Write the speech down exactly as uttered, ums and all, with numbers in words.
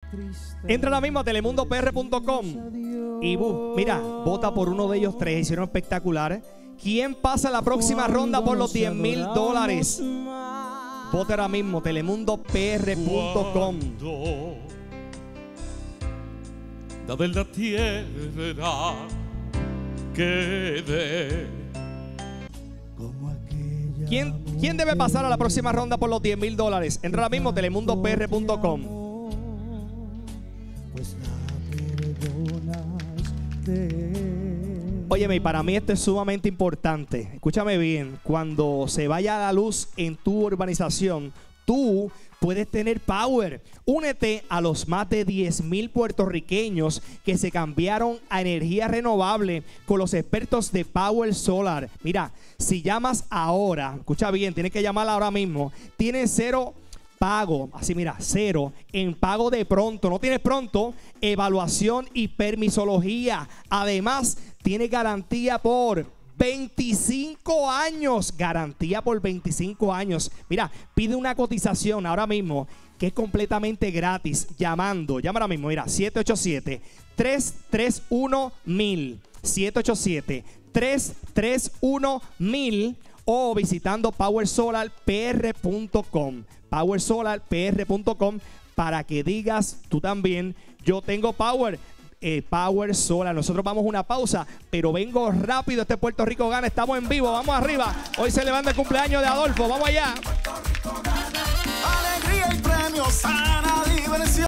Entra ahora mismo a telemundo p r punto com y bu, mira, vota por uno de ellos tres. Hicieron espectacular. ¿Quién pasa la próxima ronda por los diez mil dólares? Vota ahora mismo, telemundo p r punto com. Da della tierra quede. ¿Quién, ¿Quién debe pasar a la próxima ronda por los diez mil dólares? Entra ahora mismo, telemundo p r punto com. Óyeme, y para mí esto es sumamente importante. Escúchame bien, cuando se vaya la luz en tu urbanización, tú puedes tener power. Únete a los más de diez mil puertorriqueños que se cambiaron a energía renovable con los expertos de Power Solar. Mira, si llamas ahora, escucha bien, tienes que llamar ahora mismo, tienes cero pago, así mira, cero en pago de pronto. No tienes pronto, evaluación y permisología. Además, tiene garantía por veinticinco años. Garantía por veinticinco años. Mira, pide una cotización ahora mismo que es completamente gratis. Llamando, llama ahora mismo, mira, siete ocho siete, tres tres uno, mil. siete ocho siete, tres tres uno, mil o visitando power solar p r punto com. power solar p r punto com para que digas tú también, yo tengo power. Eh, Power Solar. Nosotros vamos a una pausa, pero vengo rápido. Este Puerto Rico gana. Estamos en vivo. Vamos arriba. Hoy se levanta el cumpleaños de Adolfo. Vamos allá. Alegría y premios, sana diversión.